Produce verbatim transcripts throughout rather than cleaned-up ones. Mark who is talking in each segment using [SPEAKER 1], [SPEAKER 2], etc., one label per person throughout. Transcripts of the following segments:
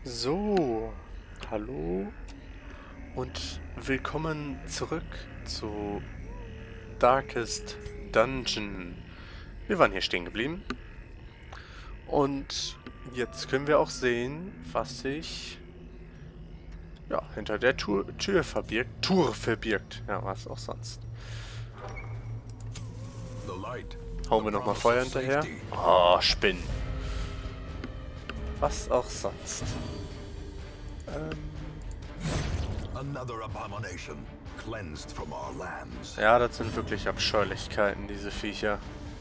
[SPEAKER 1] So, hallo und willkommen zurück zu Darkest Dungeon. Wir waren hier stehen geblieben und jetzt können wir auch sehen, was sich ja, hinter der Tür, Tür verbirgt. Tür verbirgt, ja, was auch sonst. Hauen wir nochmal Feuer hinterher. Oh, Spinnen. Was auch sonst. Ähm... Ja, das sind wirklich Abscheulichkeiten, diese Viecher.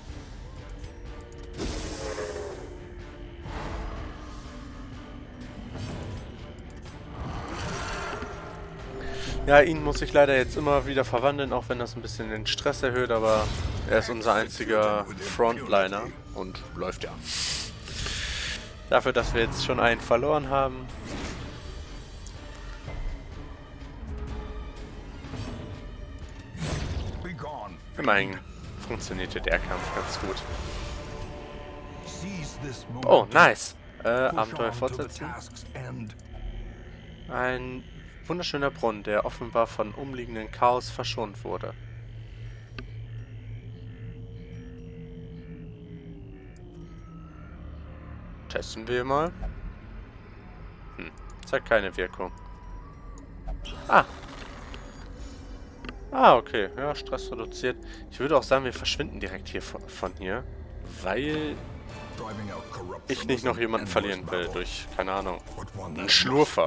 [SPEAKER 1] Ja, ihn muss ich leider jetzt immer wieder verwandeln, auch wenn das ein bisschen den Stress erhöht, aber er ist unser einziger Frontliner und läuft ja. Dafür, dass wir jetzt schon einen verloren haben. Immerhin funktionierte der Kampf ganz gut. Oh, nice. Äh, Abenteuer fortsetzen. Ein wunderschöner Brunnen, der offenbar von umliegenden Chaos verschont wurde. Testen wir mal. Hm, zeigt keine Wirkung. Ah. Ah, okay. Ja, Stress reduziert. Ich würde auch sagen, wir verschwinden direkt hier von, von hier. Weil ich nicht noch jemanden verlieren will durch, keine Ahnung, einen Schlurfer.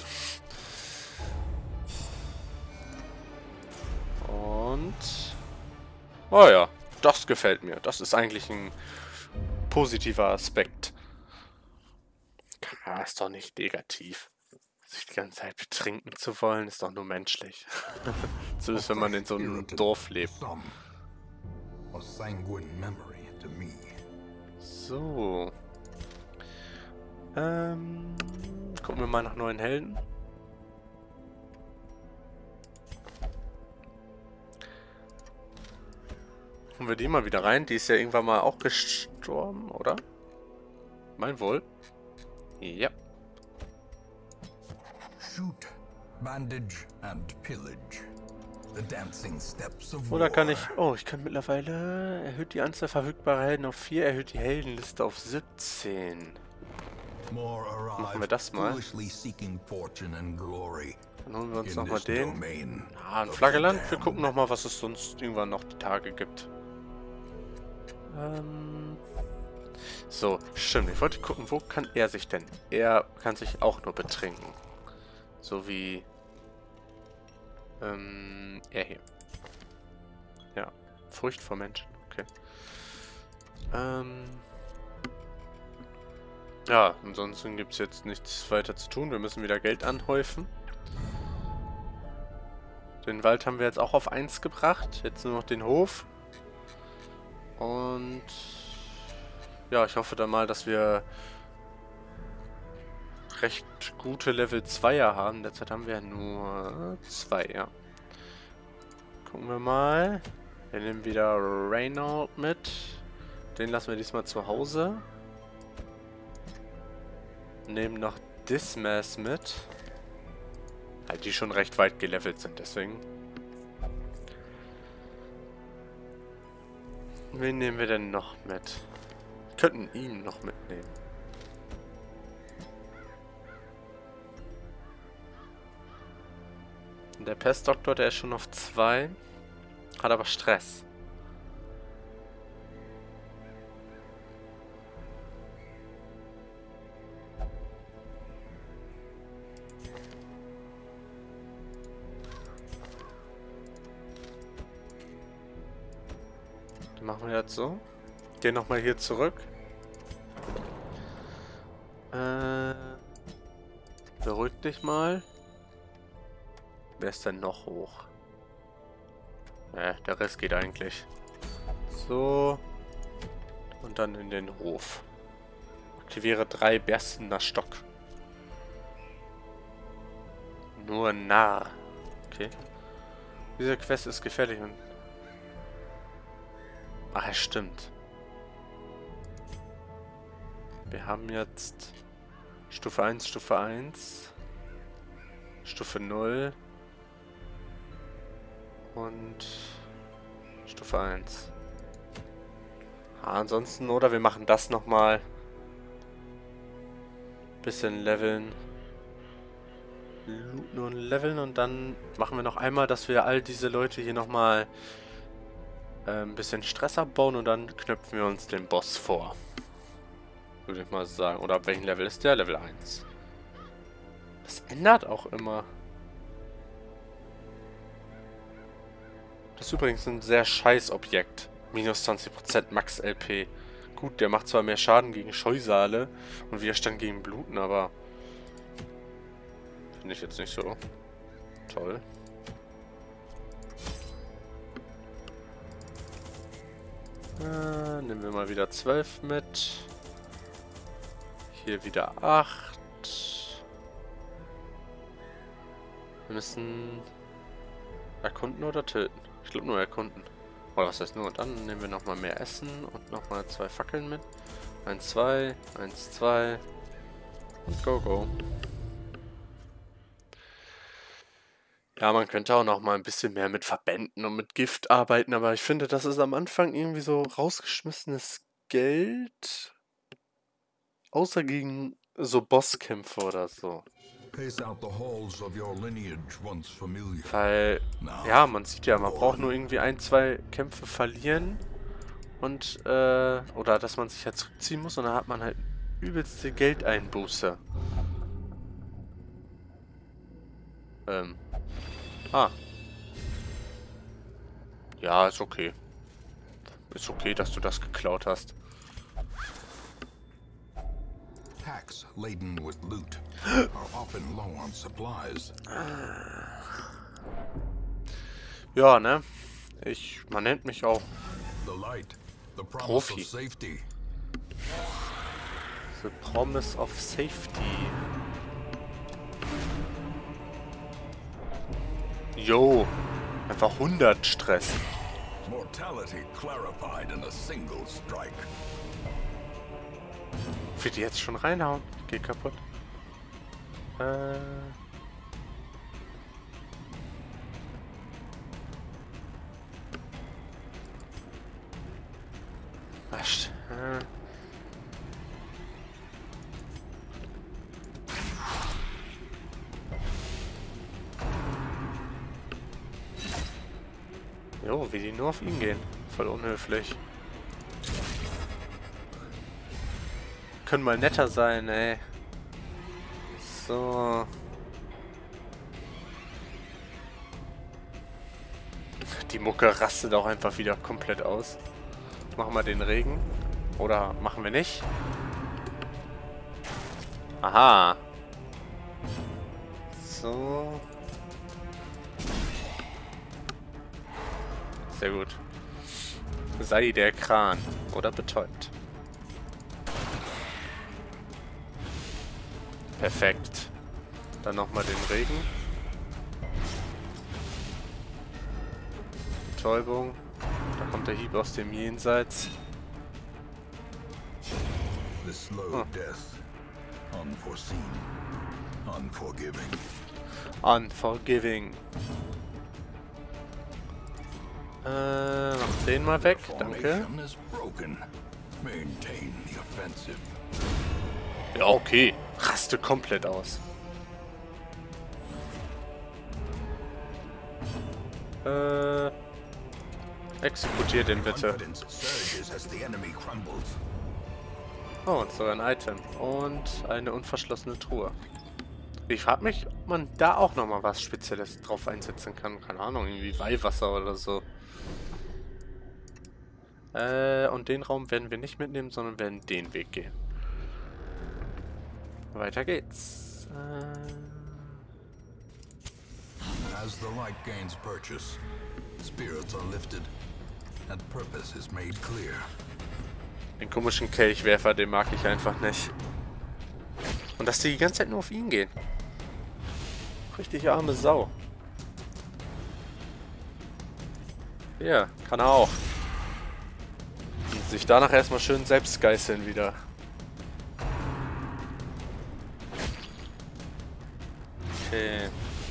[SPEAKER 1] Und... Oh ja, das gefällt mir. Das ist eigentlich ein positiver Aspekt. Ja, ist doch nicht negativ. Sich die ganze Zeit betrinken zu wollen, ist doch nur menschlich. Zumindest wenn man in so einem Dorf lebt. So. Ähm, gucken wir mal nach neuen Helden. Holen wir die mal wieder rein. Die ist ja irgendwann mal auch gestorben, oder? Mein wohl. Ja.
[SPEAKER 2] Shoot, bandage and pillage. The dancing steps of
[SPEAKER 1] Oder kann ich... Oh, ich kann mittlerweile... Erhöht die Anzahl verfügbarer Helden auf vier, erhöht die Heldenliste auf siebzehn. Machen wir das mal. Dann holen wir uns nochmal den. Ah, ein Flaggeland. Wir gucken nochmal, was es sonst irgendwann noch die Tage gibt. Ähm... So, stimmt. Ich wollte gucken, wo kann er sich denn... Er kann sich auch nur betrinken. So wie... Ähm... Er hier. Ja. Furcht vor Menschen. Okay. Ähm... Ja, ansonsten gibt es jetzt nichts weiter zu tun. Wir müssen wieder Geld anhäufen. Den Wald haben wir jetzt auch auf eins gebracht. Jetzt nur noch den Hof. Und... Ja, ich hoffe dann mal, dass wir recht gute Level zweier haben. Derzeit haben wir nur zwei, ja. Gucken wir mal. Wir nehmen wieder Reynold mit. Den lassen wir diesmal zu Hause. Nehmen noch Dismas mit. Halt, die schon recht weit gelevelt sind, deswegen. Wen nehmen wir denn noch mit? Wir könnten ihn noch mitnehmen. Der Pestdoktor, der ist schon auf zwei. Hat aber Stress. Den machen wir jetzt so. Gehen nochmal hier zurück. Äh, beruhig dich mal. Wer ist denn noch hoch? Ja, der Rest geht eigentlich. So. Und dann in den Hof. Aktiviere drei berstender Stock. Nur Narr. Okay. Diese Quest ist gefährlich und... Ach, es stimmt. Wir haben jetzt Stufe eins, Stufe eins. Stufe null. Und Stufe eins. Ah, ansonsten, oder wir machen das nochmal. Bisschen leveln. Looten und leveln und dann machen wir noch einmal, dass wir all diese Leute hier nochmal äh, ein bisschen Stress abbauen und dann knöpfen wir uns den Boss vor. Würde ich mal sagen. Oder ab welchem Level ist der? Level eins. Das ändert auch immer. Das ist übrigens ein sehr scheiß Objekt. Minus zwanzig Prozent Max L P. Gut, der macht zwar mehr Schaden gegen Scheusale und Widerstand gegen Bluten, aber finde ich jetzt nicht so toll. Äh, nehmen wir mal wieder zwölf mit. Hier wieder acht. Wir müssen erkunden oder töten? Ich glaube nur erkunden. Oder was heißt nur? Und dann nehmen wir nochmal mehr Essen und nochmal zwei Fackeln mit. eins, zwei, eins, zwei und go, go. Ja, man könnte auch noch mal ein bisschen mehr mit Verbänden und mit Gift arbeiten, aber ich finde, das ist am Anfang irgendwie so rausgeschmissenes Geld. Außer gegen so Bosskämpfe oder so. Weil, ja, man sieht ja, man braucht nur irgendwie ein, zwei Kämpfe verlieren und, äh, oder dass man sich halt zurückziehen muss und dann hat man halt übelste Geldeinbuße. Ähm. Ah. Ja, ist okay. Ist okay, dass du das geklaut hast.
[SPEAKER 2] Packs laden with loot are often low on supplies.
[SPEAKER 1] Ja, ne? Ich, man nennt mich auch
[SPEAKER 2] The light, the promise
[SPEAKER 1] Profi.
[SPEAKER 2] of safety.
[SPEAKER 1] The Promise of Safety. Jo, einfach hundert Stress.
[SPEAKER 2] Mortality clarified in a single strike.
[SPEAKER 1] Will die jetzt schon reinhauen? Geht kaputt. Äh. Was? Äh. Jo, wie die nur auf ihn gehen. Voll unhöflich. Können mal netter sein, ey. So. Die Mucke rastet auch einfach wieder komplett aus. Machen wir den Regen. Oder machen wir nicht? Aha. So. Sehr gut. Sei der Kran. Oder betäubt. Perfekt. Dann nochmal den Regen. Betäubung. Da kommt der Hieb aus dem Jenseits.
[SPEAKER 2] The slow
[SPEAKER 1] Oh.
[SPEAKER 2] death. Unforeseen. Unforgiving.
[SPEAKER 1] Unforgiving. Äh, mach den mal weg. Danke.
[SPEAKER 2] Formation is broken. Maintain the offensive.
[SPEAKER 1] Ja, okay. Raste komplett aus. Äh. Exekutiert den bitte.
[SPEAKER 2] Confidence surges as the enemy crumbles.
[SPEAKER 1] Oh, und sogar ein Item. Und eine unverschlossene Truhe. Ich frage mich, ob man da auch nochmal was Spezielles drauf einsetzen kann. Keine Ahnung, irgendwie Weihwasser oder so. Äh, und den Raum werden wir nicht mitnehmen, sondern werden den Weg gehen. Weiter geht's. Äh...
[SPEAKER 2] As the light gains purchase, spirits are lifted, and purpose is made clear.
[SPEAKER 1] Den komischen Kelchwerfer, den mag ich einfach nicht. Und dass die die ganze Zeit nur auf ihn gehen. Richtig arme Sau. Ja, kann er auch. Und sich danach erstmal schön selbst geißeln wieder. Okay.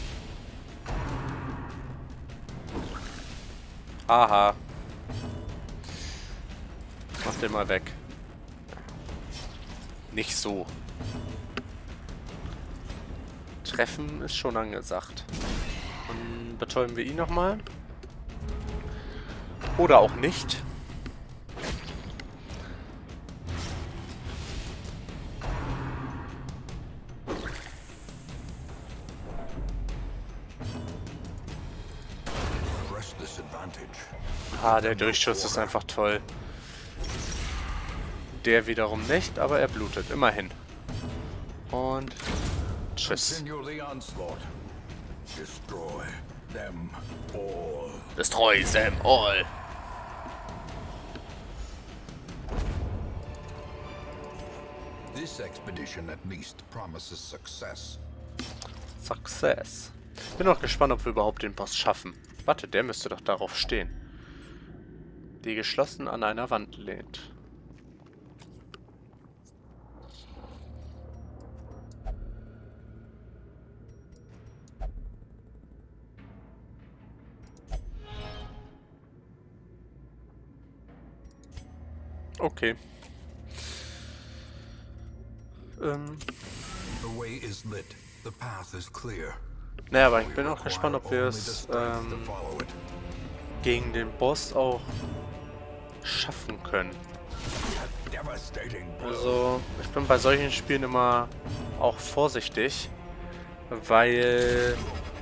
[SPEAKER 1] Aha. Mach den mal weg. Nicht so. Treffen ist schon angesagt. Dann betäuben wir ihn nochmal. Oder auch nicht. Ah, der Durchschuss ist einfach toll. Der wiederum nicht, aber er blutet. Immerhin. Und tschüss.
[SPEAKER 2] Destroy them all.
[SPEAKER 1] Destroy them all.
[SPEAKER 2] This expedition at least promises success.
[SPEAKER 1] Success. Bin noch gespannt, ob wir überhaupt den Boss schaffen. Warte, der müsste doch darauf stehen. Die geschlossen an einer Wand lehnt. Okay. Ähm.
[SPEAKER 2] The way is lit. The path is clear.
[SPEAKER 1] Naja, aber ich bin auch gespannt, ob wir es ähm, gegen den Boss auch schaffen können. Also, ich bin bei solchen Spielen immer auch vorsichtig, weil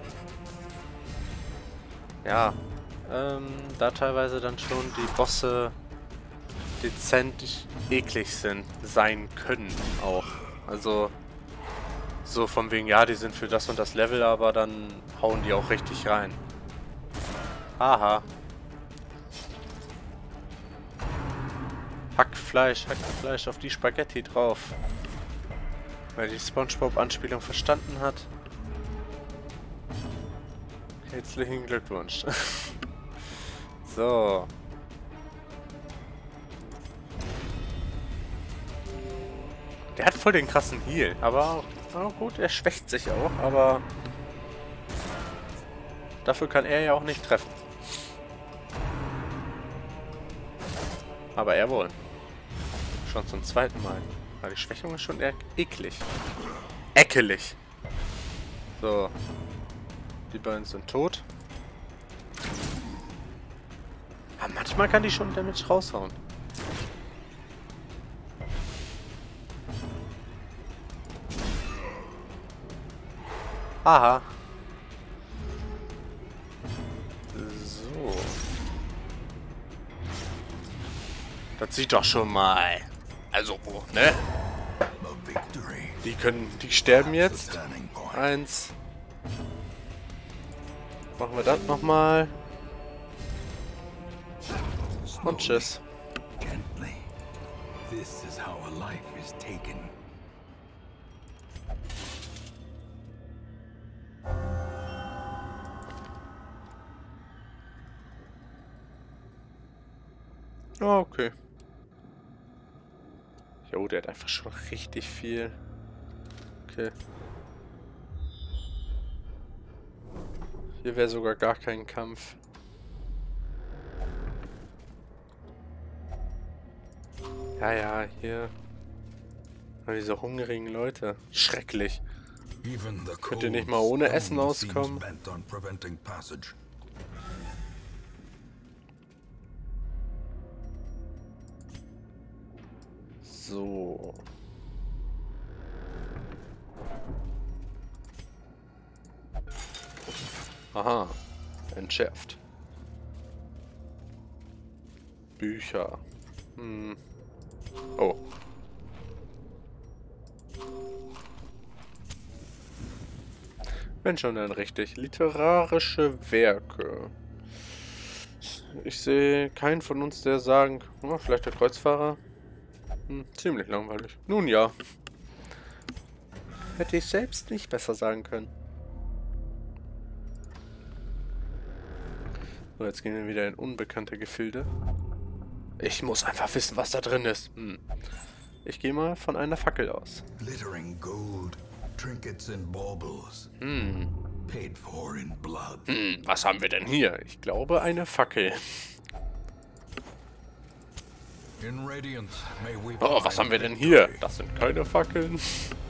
[SPEAKER 1] ja, ähm, da teilweise dann schon die Bosse dezent eklig sind, sein können auch. Also so von wegen, ja, die sind für das und das Level, aber dann hauen die auch richtig rein. Aha. Hackfleisch, Hackfleisch auf die Spaghetti drauf. Wer die SpongeBob-Anspielung verstanden hat. Herzlichen Glückwunsch. So. Der hat voll den krassen Heal, aber oh gut, er schwächt sich auch, aber dafür kann er ja auch nicht treffen. Aber er wohl. Schon zum zweiten Mal. Weil die Schwächung ist schon eher eklig. Eckelig. So. Die beiden sind tot. Aber manchmal kann die schon Damage raushauen. Aha. So. Das sieht doch schon mal. Also, ne? Die können, die sterben jetzt. Eins. Machen wir das nochmal. Und tschüss. Oh, okay. Jo, der hat einfach schon richtig viel. Okay. Hier wäre sogar gar kein Kampf. Ja, ja, hier. Diese hungrigen Leute. Schrecklich. Könnt ihr nicht mal ohne Essen auskommen? So. Aha. Entschärft. Bücher. Hm. Oh. Wenn schon, dann richtig. Literarische Werke. Ich sehe keinen von uns, der sagen... Oh, vielleicht der Kreuzfahrer. Hm, ziemlich langweilig. Nun ja. Hätte ich selbst nicht besser sagen können. So, jetzt gehen wir wieder in unbekannte Gefilde. Ich muss einfach wissen, was da drin ist. Hm. Ich gehe mal von einer Fackel aus.
[SPEAKER 2] Glittering gold, trinkets and baubles.
[SPEAKER 1] Hm.
[SPEAKER 2] Paid for in blood.
[SPEAKER 1] Hm, was haben wir denn hier? Ich glaube, eine Fackel.
[SPEAKER 2] In Radiant may we
[SPEAKER 1] Oh, was haben wir denn hier? Das sind keine Fackeln.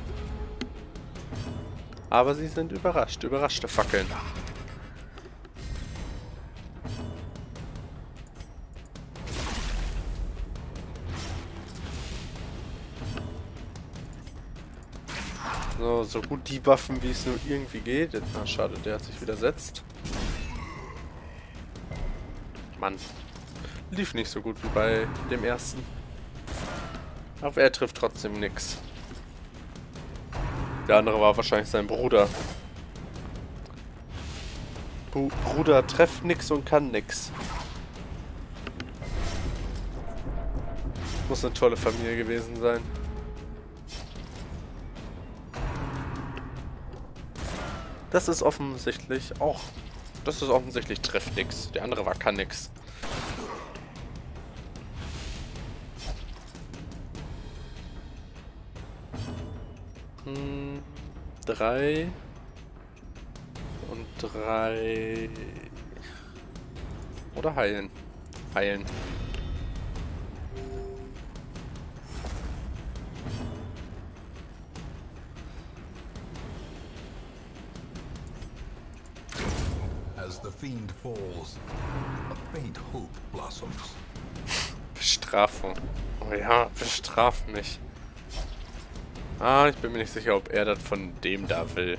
[SPEAKER 1] Aber sie sind überrascht. Überraschte Fackeln. So, so gut die Waffen, wie es nur irgendwie geht. Na, schade, der hat sich widersetzt. Mann. Lief nicht so gut wie bei dem ersten. Aber er trifft trotzdem nix. Der andere war wahrscheinlich sein Bruder. Bu- Bruder trefft nix und kann nix. Muss eine tolle Familie gewesen sein. Das ist offensichtlich auch... Das ist offensichtlich trifft nix. Der andere war kann nix. Hm, drei... Und drei... Oder heilen. Heilen.
[SPEAKER 2] As the fiend falls, a faint hope blossoms.
[SPEAKER 1] Bestrafung. Oh ja, bestraf mich. Ah, ich bin mir nicht sicher, ob er das von dem da will.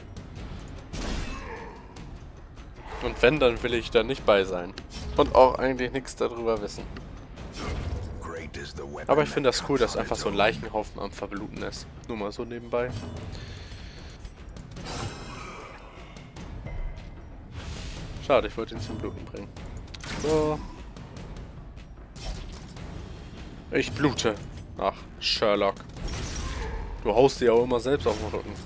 [SPEAKER 1] Und wenn, dann will ich da nicht bei sein. Und auch eigentlich nichts darüber wissen. Aber ich finde das cool, dass einfach so ein Leichenhaufen am Verbluten ist. Nur mal so nebenbei. Schade, ich wollte ihn zum Bluten bringen. So. Ich blute. Ach, Sherlock. Du haust dir auch immer selbst auf den Rücken.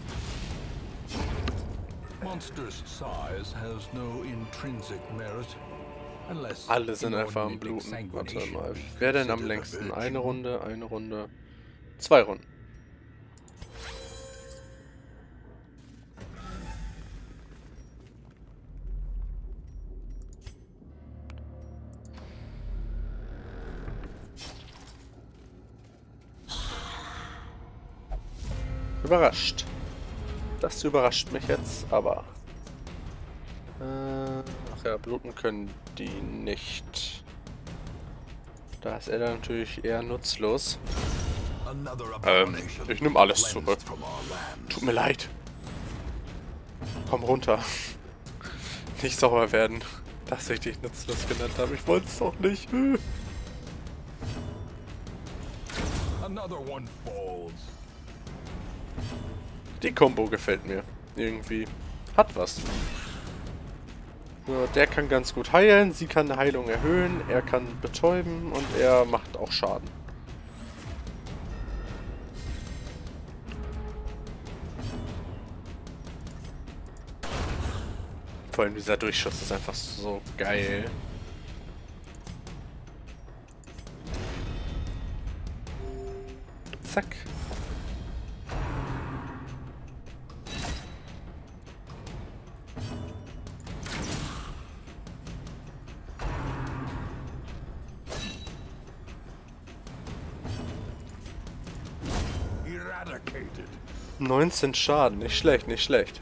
[SPEAKER 1] Alle sind einfach am Bluten. Warte mal. Wer denn am längsten? Eine Runde, eine Runde, zwei Runden. Überrascht. Das überrascht mich jetzt, aber... Äh, ach ja, bluten können die nicht. Da ist er dann natürlich eher nutzlos. Ähm, ich nehme alles zurück. Tut mir leid. Komm runter. Nicht sauer werden, dass ich dich nutzlos genannt habe. Ich wollte es doch nicht. Die Combo gefällt mir. Irgendwie. Hat was. So, der kann ganz gut heilen, sie kann eine Heilung erhöhen, er kann betäuben und er macht auch Schaden. Vor allem dieser Durchschuss ist einfach so geil. Zack. neunzehn Schaden, nicht schlecht, nicht schlecht.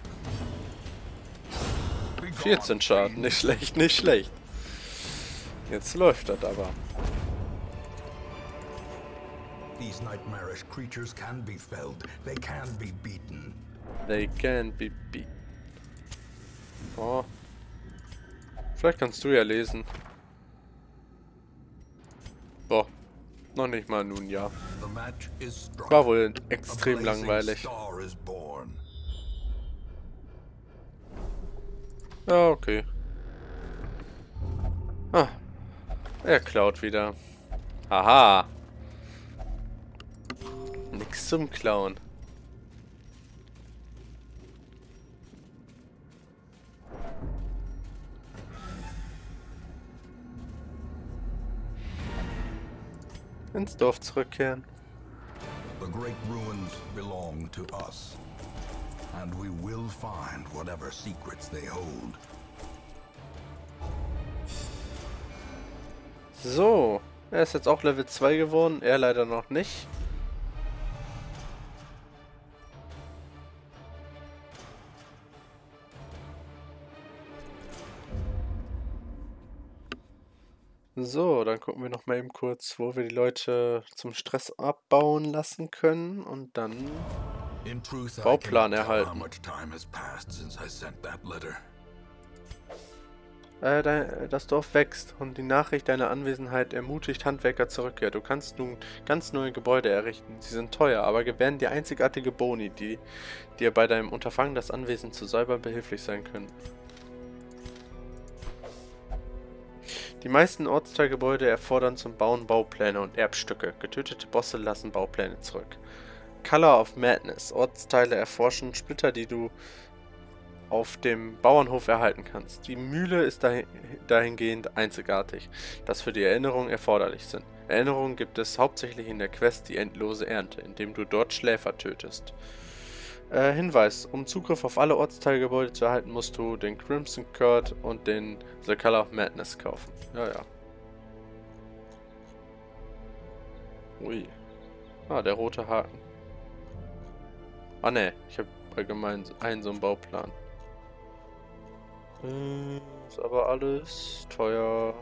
[SPEAKER 1] vierzehn Schaden, nicht schlecht, nicht schlecht. Jetzt läuft das aber.
[SPEAKER 2] These nightmarish creatures can be felled. They can be beaten.
[SPEAKER 1] They can be beat. Oh. Vielleicht kannst du ja lesen. Boah. Noch nicht mal nun, ja. War wohl extrem langweilig. Ja, okay. Ah. Er klaut wieder. Aha. Nix zum Klauen. Ins Dorf zurückkehren.
[SPEAKER 2] The great ruins belong to us. find whatever secrets they hold.
[SPEAKER 1] So, er ist jetzt auch Level zwei geworden, er leider noch nicht. So, dann gucken wir noch mal eben kurz, wo wir die Leute zum Stress abbauen lassen können und dann
[SPEAKER 2] In truth, I
[SPEAKER 1] Bauplan
[SPEAKER 2] cannot tell how
[SPEAKER 1] erhalten.
[SPEAKER 2] much time has passed since I sent that letter.
[SPEAKER 1] Äh, dein, das Dorf wächst und die Nachricht deiner Anwesenheit ermutigt Handwerker zur Rückkehr. Du kannst nun ganz neue Gebäude errichten. Sie sind teuer, aber gewähren dir einzigartige Boni, die dir bei deinem Unterfangen das Anwesen zu säubern behilflich sein können. Die meisten Ortsteilgebäude erfordern zum Bauen Baupläne und Erbstücke. Getötete Bosse lassen Baupläne zurück. Color of Madness. Ortsteile erforschen Splitter, die du auf dem Bauernhof erhalten kannst. Die Mühle ist dahin, dahingehend einzigartig, dass für die Erinnerungen erforderlich sind. Erinnerungen gibt es hauptsächlich in der Quest Die endlose Ernte, indem du dort Schläfer tötest. Äh, Hinweis, um Zugriff auf alle Ortsteilgebäude zu erhalten, musst du den Crimson Curd und den The Color of Madness kaufen. Ja, ja. Ui. Ah, der rote Haken. Ah, ne, ich habe allgemein einen so einen Bauplan. Äh, ist aber alles teuer.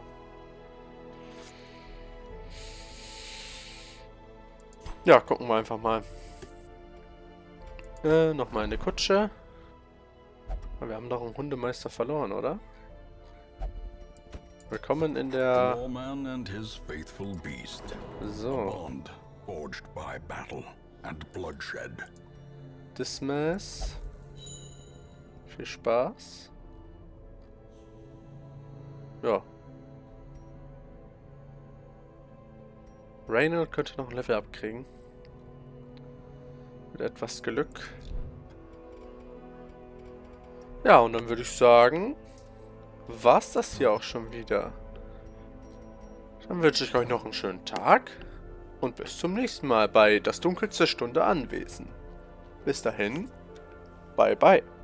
[SPEAKER 1] Ja, gucken wir einfach mal. Äh, nochmal eine Kutsche. Wir haben doch einen Hundemeister verloren, oder? Willkommen in der...
[SPEAKER 2] Lawman and his faithful beast. A
[SPEAKER 1] So.
[SPEAKER 2] bond forged by battle and bloodshed.
[SPEAKER 1] Dismiss. Viel Spaß. Ja. Reynold könnte noch ein Level abkriegen. Mit etwas Glück. Ja, und dann würde ich sagen, war's das hier auch schon wieder. Dann wünsche ich euch noch einen schönen Tag und bis zum nächsten Mal bei Das dunkelste Stunde Anwesen. Bis dahin, bye bye.